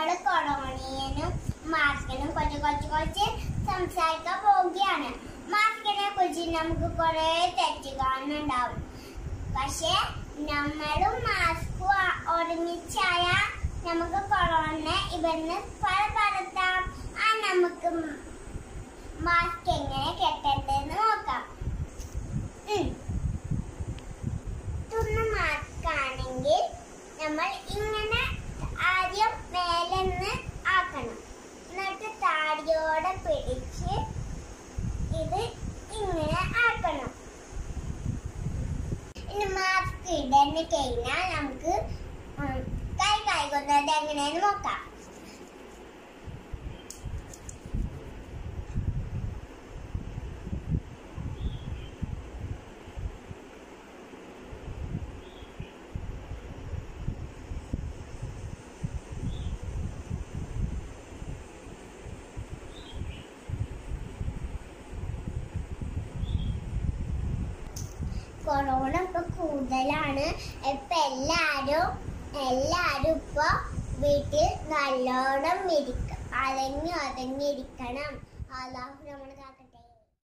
നമ്മൾ കൊറോണയും മാസ്കിനും കുറച്ച് സംസാരിക്കാൻ പോവുകയാണ്. മാസ്കിനെ കുറിച്ച് നമുക്ക് കുറെ തെറ്റുകാരണുണ്ടാവും. പക്ഷെ നമ്മളും മാസ്കും ഒരുമിച്ചായാൽ നമുക്ക് കൊറോണ ഇവിടുന്ന് പരത്താം. നമുക്ക് മാസ്ക് എങ്ങനെ കെട്ടേണ്ടതെന്ന് നോക്കാം. തുന്ന മാസ്ക് ആണെങ്കിൽ നമ്മൾ ഇങ്ങനെ ആദ്യം മേലെന്ന് ആക്കണം. എന്നിട്ട് താടിയോടെ പിടിച്ച് ഇത് ഇങ്ങനെ ആക്കണം. ഇനി മാസ്ക് ഇടന്ന് കഴിഞ്ഞാൽ നമുക്ക് കൈ കഴുകുന്നത് എങ്ങനെയെന്ന് നോക്കാം. കൊറോണ ഇപ്പൊ കൂടുതലാണ്. ഇപ്പൊ എല്ലാരും ഇപ്പൊ വീട്ടിൽ നല്ലോണം അടങ്ങിയിരിക്കണം. അല്ലാഹു നമ്മളെ